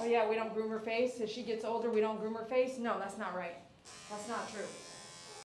yeah, we don't groom her face. As she gets older, we don't groom her face. No, that's not right. That's not true.